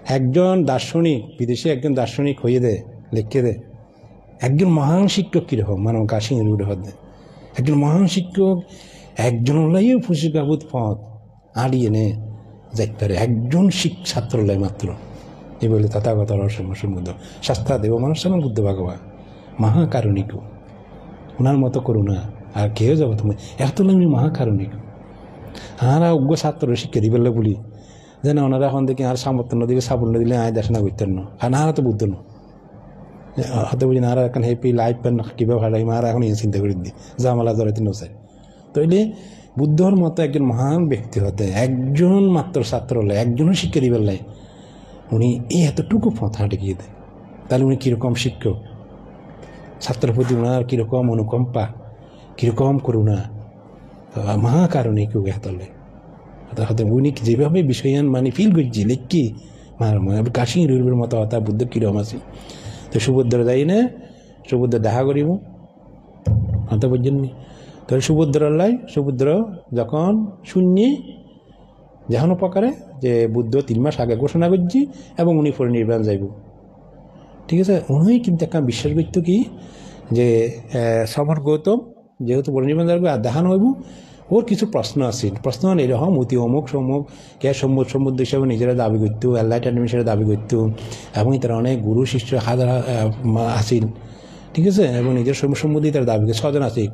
একজন দার্শনিক, বিদেশে একজন দার্শনিক হয়ে দেয়, লিখে দেয় একজন মহান শিক্ষক কীরকম মানব কাশি রুড়ে হতে একজন মহান শিক্ষক একজন লাইও ফুসিকাবুত পথ আড়িয়ে নে যাইতে পারে একজন ছাত্র লাই মাত্র। এই বলে তথাগত রসমুদ্র শাস্ত্রা দেব মানুষ বুদ্ধ ভগবান মহাকারণিক, ওনার মতো করুণা আর কেউ যাবো তুমি এত লাগবে মহাকারণিক। আরা অজ্ঞ ছাত্র শিক্ষা দিবেলে বলি যেন ওনারা এখন দেখি আর সামর্থ্য দিকে সাবুন্ন দিলে আয় দেশনা করতেন না, আর না তো বুদ্ধ না হতে বুঝি না আর এখন হ্যাপি লাইফ পেন কীভাবে ভাড়াই আর এখন এই চিন্তা করে দিই জামালা জড়াইতে নচাই। তো এলে বুদ্ধর মতো একজন মহান ব্যক্তি হতে একজন মাত্র ছাত্র হলে একজনও শিক্ষা দিবেন লাই উনি এই এতটুকু পথ হাঁটে গিয়ে দেয়, তাহলে উনি কীরকম শিক্ষক, ছাত্রের প্রতি ওনার কীরকম অনুকম্পা, কীরকম করুণা, মহাকারণে কেউ হাতলে হতে উনি যেভাবে বিষয়ান মানে ফিল করছি লিখি কাশি রুবের মতো হতা বুদ্ধ কীরকম আছে। তো সুভদ্র যাই না, সুভদ্র দেখা করিব হতে বুঝছেন নি। তো সুভদ্র যখন শুনি যেন প্রকারে যে বুদ্ধ 3 মাস আগে ঘোষণা করছি এবং উনি পরিনির্বাণ যাইব, ঠিক আছে। উনি কিন্তু একটা বিশ্বাস করত কি যে সমর গৌতম যেহেতু পরিনির্বাণ যাইব আর দেখানো হইব ওর কিছু প্রশ্ন আছে, প্রশ্ন এরকম অতি অমুক সমুক কে সমুদ্র হিসাবে নিজেরা দাবি করত, এনলাইটেনমেন্ট হিসেবে দাবি করত এবং তারা অনেক গুরু শিষ্য হাজার আসিল, ঠিক আছে। এবং নিজের সম্বন্ধে তার দাবি করে 6 জন আছে,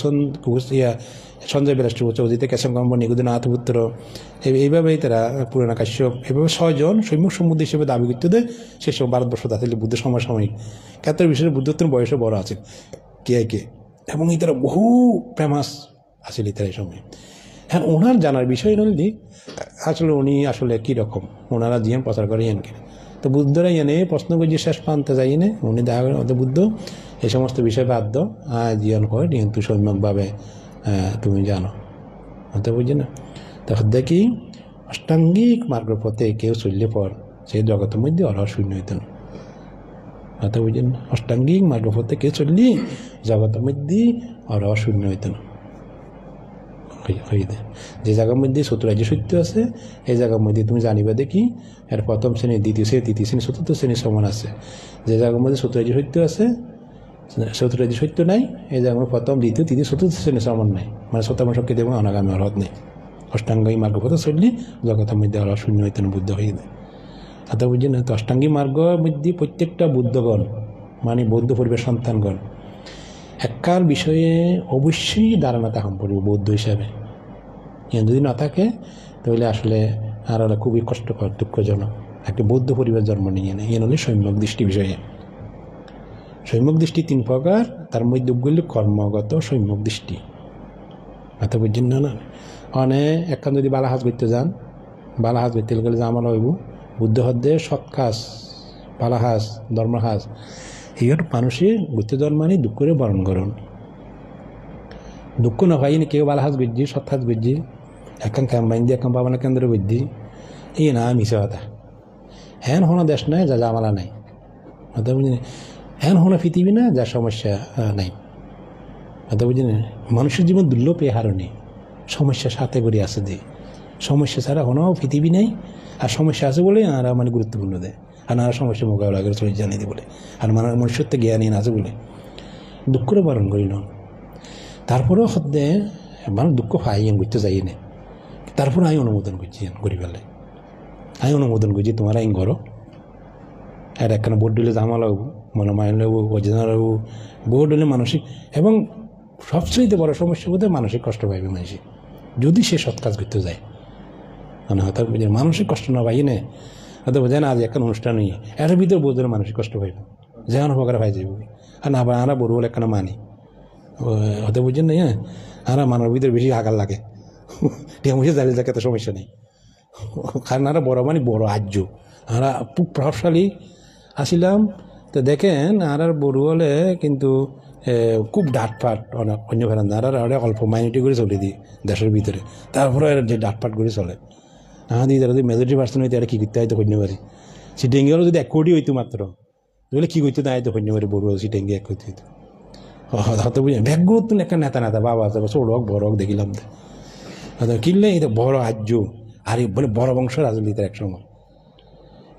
সঞ্জয় বিলাসী চৌধুরীতে কেশব গম্বর নিগুদিনাথ পুত্র, এইভাবেই তারা পুরানা কাশ্যপ, এভাবে 6 জন সম্মুখ সম্বন্ধী হিসেবে দাবি করতে দেয়। সে সব ভারতবর্ষ আসলে বুদ্ধ সমসাময়িক ক্ষেত্রে বিশেষ বুদ্ধত্বের বয়সে বড় আছে কে এবং তারা বহু ফেমাস আসলে তারা এই সময়। হ্যাঁ, ওনার জানার বিষয় নলি আসলে উনি আসলে কীরকম ওনারা জীবন প্রচার করে কিনা। তো বুদ্ধরা এনে প্রশ্ন করছি শেষ প্রান্তে যাই না উনি দেখা করেন অত বুদ্ধ এই সমস্ত বিষয় বাধ্য জীবন হয় কিন্তু সম্যকভাবে তুমি জানো হতে বুঝি না। তখন দেখি অষ্টাঙ্গিক মার্গ পথে কেউ চললে পর সেই জগতের মধ্যে অরহ শূন্য হইত না হতে বুঝেন। অষ্টাঙ্গিক মার্গ পথে কেউ চললি জগতের মধ্যে অরহ শূন্য হইত না হয়ে দেয়। যে জায়গার মধ্যে চতুরাজ্য সত্য আছে এই জায়গার মধ্যে তুমি জানিবা দেখি এর প্রথম শ্রেণী দ্বিতীয় শ্রেণী তৃতীয় শ্রেণী চতুর্থ শ্রেণীর সমান আছে। যে জায়গার মধ্যে চতুরাজ্য সত্য আছে চতুরাজ্য সত্য নাই এই জায়গার প্রথম দ্বিতীয় তৃতীয় চতুর্থ শ্রেণীর সমান নাই, মানে শতমান শক্তি দেব অনাগামী অর্হত নেই। অষ্টাঙ্গিক মার্গ পথে চললি জগতের মধ্যে অরহ শূন্য হইত না বুদ্ধ হয়ে দেয় হাতে বুঝি না। তো অষ্টাঙ্গিক মার্গের মধ্যে প্রত্যেকটা বুদ্ধগণ মানে বৌদ্ধ পরিবার সন্তানগণ এককাল বিষয়ে অবশ্যই ধারণা তাহাম পড়ব বৌদ্ধ হিসাবে। যদি না থাকে তাহলে আসলে আর খুবই কষ্টকর দুঃখজনক একটি বৌদ্ধ পরিবার জন্ম নিয়ে নেয়। হলে সম্যক দৃষ্টি বিষয়ে সম্যক দৃষ্টি 3 প্রকার, তার মধ্যে গুলি কর্মগত সম্যক দৃষ্টি হাতে বুঝছেন না। অনেক একখান যদি বালাহাজ করতে যান বালাহাজ করতে গেলে যে আমার হইব বুদ্ধ হদ্দে সৎ কাজ বালাহাজ ধর্মহাজ এর মানুষের গুতে জন্মানি দুঃখ করে বরণ করুন দুঃখ না হয় কেউ বালাহাজ বুঝছি সৎ হাজ বুঝছি একখান ক্যাম্পাইন দিয়ে একখান পাবনা কেন্দ্র বুঝছি এই না মিশে কথা হ্যান হনো দেশ নাই যা জামালা নাই হতে বুঝি হ্যান হনো পৃথিবী না যা সমস্যা নাই হতে বুঝি না। মানুষের জীবন দুর্লভ এ হারণে সমস্যা সাথে করে আছে যে সমস্যা ছাড়া হনো পৃথিবী নেই আর সমস্যা আছে বলে আর মানে গুরুত্বপূর্ণ দেয় আর নানা সমস্যা মোকাবেলা করে চলে জানিয়ে দিই বলে আর মনুষ্যত্ব জ্ঞানহীন আছে বলে দুঃখ করে বরণ করিল। তারপরেও হদ্দে মানুষ দুঃখ পাই ঘুরতে যাই না তারপরে আমি অনুমোদন করছি গরিব বেলায় আমি অনুমোদন করছি তোমার আইন করো আর একখানে বোর্ড দিলে জামা লাগবো মনোমায়ন লাগবো অজনা লাগবো বোর্ড হলে মানসিক এবং সবচেয়ে বড় সমস্যা বোধ মানসিক কষ্ট পাইবে মানুষ যদি সে সৎ কাজ করতে যায় মানে হঠাৎ বুঝে মানসিক কষ্ট না পাই না হয়তো বোঝে না আজ একটা অনুষ্ঠান নিয়ে এর ভিতরে বোধের মানসিক কষ্ট পাইব যেমন প্রকার পাই যাইব আর না আমরা বড় বলে একখানা মানি হতে বুঝছেন না হ্যাঁ আমরা মানব ভিতরে বেশি আগার লাগে মুছে দাঁড়িয়ে থাকে তো সমস্যা নেই কারণ আমরা বড় মানে বড় আর্য আমরা খুব প্রভাবশালী আসিলাম। তো দেখেন আর বড় হলে কিন্তু খুব ডাটপাট অনেক অন্য ফেরান আর অল্প মাইনরিটি করে চলে দিই দেশের ভিতরে তারপরে যে ডাটপাট করে চলে আমাদের যারা যদি মেজরিটি পার্সন হইতে আর কী করতে হয়তো কন্য পারি সিটেঙ্গি হলো যদি 1 কোটি হইতো মাত্র তাহলে কী করতে না হয়তো কন্য পারি বড় সিটেঙ্গি 1 কোটি হইতো হয়তো বুঝি ব্যাগগুলো তো একটা নেতা বাবা আছে ছোট হোক বড় হোক দেখিলাম কিনলে এটা বড় আর্য আর বলে বড় বংশ রাজনীতির এক সময়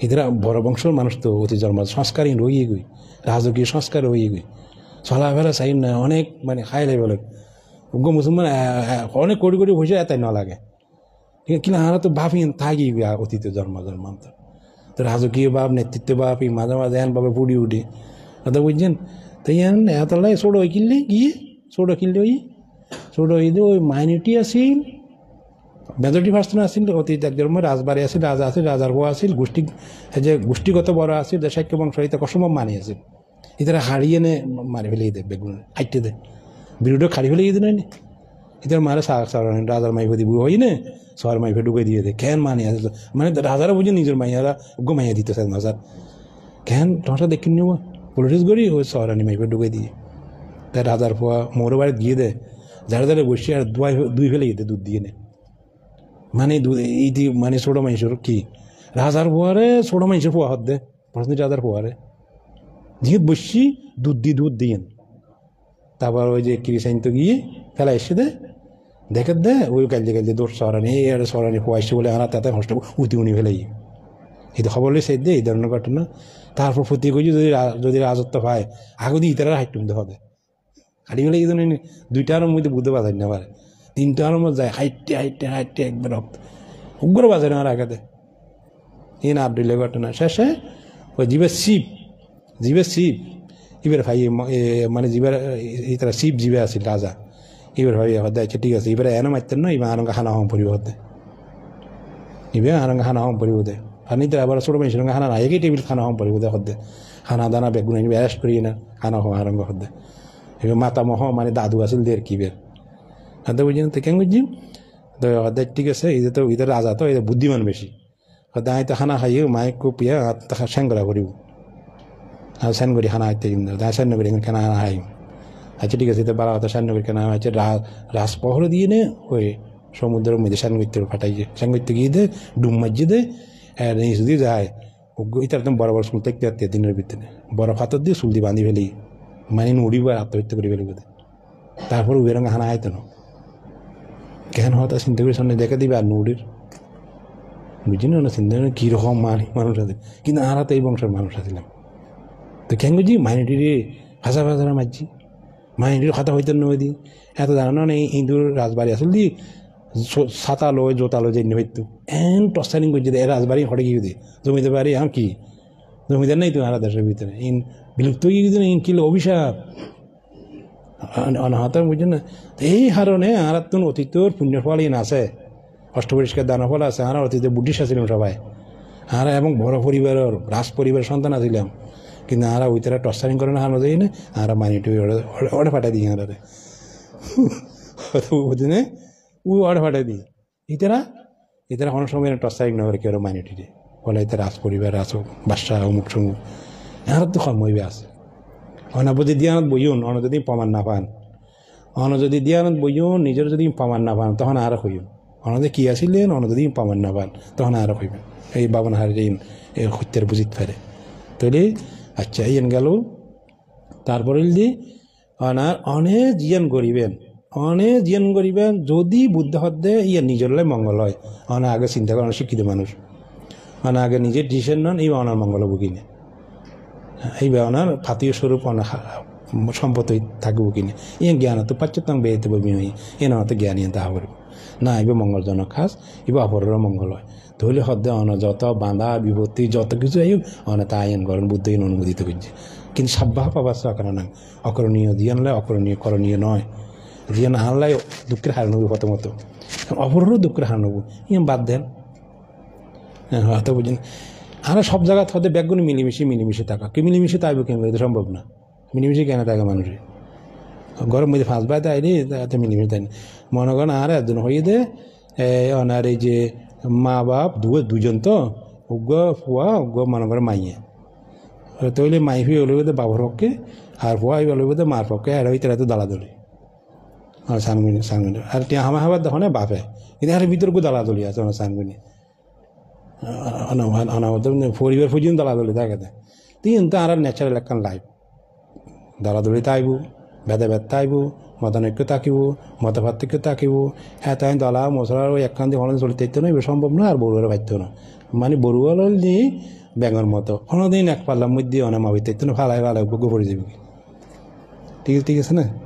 এরা বড় বংশের মানুষ তো অতি জন্ম সংস্কারহীন রয়ে গই, রাজকীয় সংস্কার রয়ে গই, চলাফেরা চাই না অনেক মানে হাই লেভেলের উগ্র মুসলমান অনেক কোটি কোটি পয়সা এতাই না লাগে, ঠিক আছে, কিন্তু আমরা তো ভাবি থাকি অতীত জন্মান্তর তো রাজকীয় ভাব নেতৃত্ব ভাব এই মাঝে মাঝে এন ভাবে পুড়ি উঠি কথা বুঝছেন। তো এন এতলাই ছোটো হয়ে কিনলে গিয়ে ছোটো কিনলে ছোটো হয়ে ওই মাইনরিটি আসিল মেজরিটি পার্সন আসিল অতীত একজন রাজবাড়ি আসিল, রাজা আসিল, রাজার বউ আসিল, যে গোষ্ঠীগত বড় আসিল দেশাক্য বংশ এটা কসম্ভব মানি আসিল, এদের হারিয়ে নে মারি ফেলে দেয় বেগুন হাইটে দেয় বিরুদ্ধে খাড়ি ফেলে দিয়ে দেয় এদের মারে রাজার মাইফে দিব হই না শহর মাইফে ঢুকে দিয়ে দেয় কেন মানি আসে মানে রাজারা বুঝে নিজের মাইয়ারা উগ্র মাইয়া দিতেছে মাজার কেন তোমার দেখিন নেব পলিটিক্স করি ওই শহরানি মাইফে ঢুকে দিয়ে তাই রাজার পোয়া মোর বাড়ি দিয়ে দেয় যারা যারা বসে আর দুই ফেলে যেতে দুধ দিয়ে নেয় মানে এই মানে ছোটো মানুষের কি রাজার পোয়ারে ছোটো মানুষের পোয়া হত দে প্রশ্ন রাজার পোয়ারে যেহেতু বসছি দুধ দিয়ে তারপর ওই যে ক্রিসাইন তো গিয়ে ফেলা এসে দেখে ওই কালজে দোষ সরানি এই সরানি পোয়াইছে বলে আনা তাতে হস্ট উতি উনি ফেলে এই খবর সেই দে এই ধরনের ঘটনা তারপর প্রতি কই যদি রাজত্ব পায় আগে দিয়ে ইতারা হাইট তুলতে হবে হাঁটি ফেলে এই জন্য দুইটার মধ্যে বুঝতে পারছেন না পারে তিনটার মধ্যে যায় হাইটে একবার রক্ত উগ্র বাজার আমার আগাতে এই না আবদুল্লাহ ঘটনা শেষে ওই জীবের শিব এবার ভাই মানে জীবের তারা শিব জীবে আছিল রাজা এবার ভাই হচ্ছে ঠিক আছে এবারে এনে মারতেন না এবার আরঙ্গা খানা হম পরিব হতে এবার আরঙ্গা খানা হম পরিব দে আর নিতে আবার ছোটো মানুষের সঙ্গে খানা নাই একই টেবিল খানা হম পরিব দে হতে খানা দানা বেগুন অ্যারেস্ট করি না খানা হম আরঙ্গ হতে এবার মাতা মহ মানে দাদু আছিল দের কি বের হাতে বুঝছেন তো কেন বুঝছি তো হতে ঠিক আছে এদের তো এদের রাজা তো এদের বুদ্ধিমান বেশি হতে আই তো খানা খাইও মাইক কুপিয়া স্যাংরা করিব আর স্যান করি খানা হাইতে স্যান করি কেনা হাই আচ্ছা ঠিক আছে তো বারা হতো স্যান করি কেনা হচ্ছে রাজপহর দিয়ে নে ওই সমুদ্রের মধ্যে স্যান করতে ফাটাইছে স্যান করতে গিয়ে দে ডুম মাঝিয়ে দে নিচ দিয়ে যায় ইতার একদম বড় বড় চুল দেখতে পারতে দিনের ভিতরে বড় ফাতর দিয়ে চুল দিয়ে বাঁধি ফেলি মানে উড়িব আত্মহত্যা করে ফেলিব তারপর উবের রঙে হানা আইতো না কেন হতো চিন্তা করে সামনে দেখে দিবে আর নুড়ির বুঝি না চিন্তা করে কীরকম মানুষ আছে কিন্তু আরা তো এই বংশের মানুষ আসছিলাম তো কেন বুঝি মাইনরিটির ভাষা মারছি মাইনরিটির কথা হইতেন নয় দি এত জানো না হিন্দুর রাজবাড়ি আসল দি ছাতা লয় জোতা লয় যে হইতো এন টর্চারিং করছে এ রাজবাড়ি হটে গিয়ে দিয়ে জমিতে বাড়ি আর কি জমিদার নেই তো আরা দেশের ভিতরে ইন বিলুপ্ত গিয়ে দিন ইন কিলো অভিশাপ অনাহত বুঝছেন না এই হারণে আর তুন অতীতর পুণ্যের ফল ইন আছে অষ্টপরিষ্কার দানা ফল আছে আর অতীতে বুদ্ধিস আসছিলাম সবাই আর এবং বড় পরিবারের রাজ পরিবারের সন্তান আসছিলাম কিন্তু আরা ওই তারা টর্চারিং করে না হানো যাই না আরা মাইনরিটি ওটা ফাটাই দিই আরে বুঝছেন ও ওটা ফাটাই দিই ইতারা অনেক সময় টর্চারিং না করে কেউ মাইনরিটি বলে এতে রাজ পরিবার রাজ বাদশা অমুক সমুক আর তো সময় আছে অনাপতি দিয়ানত বইন অন যদি প্রমাণ না পান অন যদি দিয়ানত বইন নিজের যদি প্রমাণ না পান তখন আর হইন অনদে কি আসিলেন অন যদি প্রমাণ না পান তখন আর হইবেন এই বাবন হার এই হত্যার বুঝিত ফেরে তৈরি আচ্ছা ইয়েন গেল তারপরে দি অনার অনেক জিয়ান করিবেন যদি বুদ্ধ হদ্দে ইয়ে নিজেরলাই মঙ্গল হয় অনা আগে চিন্তা করেন শিক্ষিত মানুষ অনা আগে নিজের ডিসিশন নন এই অনার মঙ্গল বুকিনে এই ওনার ফাতীয় স্বরূপ সম্পত্তি থাকবো কিনে ইয়ে জ্ঞান তো পাচ্ছতাম বেয়েতে বমি হই এ না তো জ্ঞান তা হবে না এবার মঙ্গলজনক খাস এবার অপরেরও মঙ্গল হয় তাহলে হদ্দে যত বাঁধা বিপত্তি যত কিছু এই তা আইন করেন বুদ্ধ অনুমোদিত করছে কিন্তু সাব্বাহ পাবার কারণ অকরণীয় জিয়ানলে অকরণীয় করণীয় নয় জিয়ান আনলাই দুঃখের হার নেব প্রথমত অপরেরও দুঃখের হার নেব ইয়ে বাদ দেন হয়তো বুঝেন আর সব জায়গা হতে ব্যাগগুলো মিলিমিশে থাকা কি মিলিমিশে তাইব কেন এটা সম্ভব না মিলিমিশে কেন থাকে মানুষের গরম মধ্যে ফাঁস বাই তাই রে এত মিলিমিশে তাই না মনে করেন আর একজন হয়ে দে ওনার এই যে মা বাপ দুজন তো উগ্র ফুয়া উগ্র মনে করে মাইয়ে তৈলে মাই হয়ে ওলে বোধে বাবার পক্ষে আর ফুয়া হয়ে ওলে বোধে মার পক্ষে আর হইতে এত দালাদলি আর সানগুনি আর টিয়া হামার দেখো না বাপে কিন্তু আর ভিতরকে দালাদলি আছে ওনার সানগুনি পরিবার পর্যন্ত দালাদলি থাকে কিন্তু আর ন্যাচারাল একখান লাইফ দালাদলি তাইব ভেদাভেদ তাইব মতানৈক্য থাকিব মতপার্থক্য থাকিব হ্যাঁ তাই দলা মশলার ওই একখান দিয়ে অনেক চলিতে না এবার সম্ভব না আর বড়ুয়ারা বাধ্য না মানে বড়ুয়াল দিয়ে ব্যাঙর মতো অন্যদিন এক পাল্লার মধ্যে অনেক মাবিতে ভালাই ভালাই গোপরে যাবি ঠিক আছে না